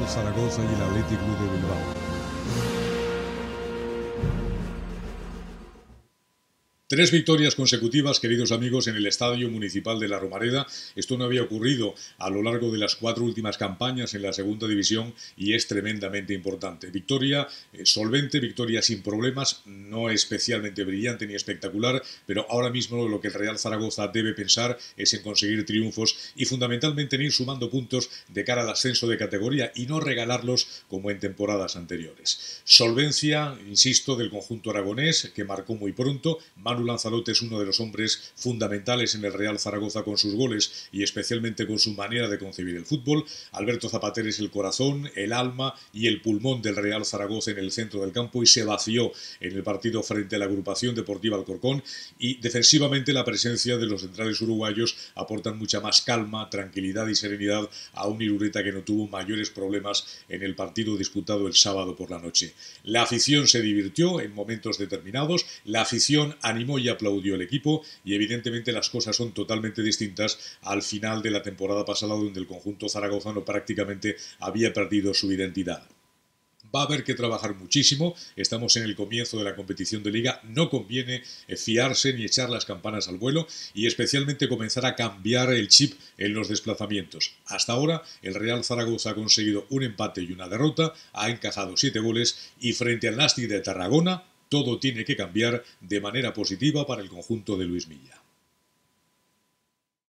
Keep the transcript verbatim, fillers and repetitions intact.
Real Zaragoza y el Athletic Club de Bilbao. Tres victorias consecutivas, queridos amigos, en el Estadio Municipal de La Romareda. Esto no había ocurrido a lo largo de las cuatro últimas campañas en la segunda división y es tremendamente importante. Victoria eh, solvente, victoria sin problemas, no especialmente brillante ni espectacular, pero ahora mismo lo que el Real Zaragoza debe pensar es en conseguir triunfos y fundamentalmente en ir sumando puntos de cara al ascenso de categoría y no regalarlos como en temporadas anteriores. Solvencia, insisto, del conjunto aragonés, que marcó muy pronto. Manu Lanzarote es uno de los hombres fundamentales en el Real Zaragoza con sus goles y especialmente con su manera de concebir el fútbol. Alberto Zapater es el corazón, el alma y el pulmón del Real Zaragoza en el centro del campo y se vació en el partido frente a la agrupación deportiva Alcorcón, y defensivamente la presencia de los centrales uruguayos aportan mucha más calma, tranquilidad y serenidad a un Irureta que no tuvo mayores problemas en el partido disputado el sábado por la noche. La afición se divirtió en momentos determinados, la afición animó y aplaudió el equipo y evidentemente las cosas son totalmente distintas al final de la temporada pasada, donde el conjunto zaragozano prácticamente había perdido su identidad. Va a haber que trabajar muchísimo, estamos en el comienzo de la competición de liga, no conviene fiarse ni echar las campanas al vuelo y especialmente comenzar a cambiar el chip en los desplazamientos. Hasta ahora el Real Zaragoza ha conseguido un empate y una derrota, ha encajado siete goles y frente al Nàstic de Tarragona todo tiene que cambiar de manera positiva para el conjunto de Luis Milla.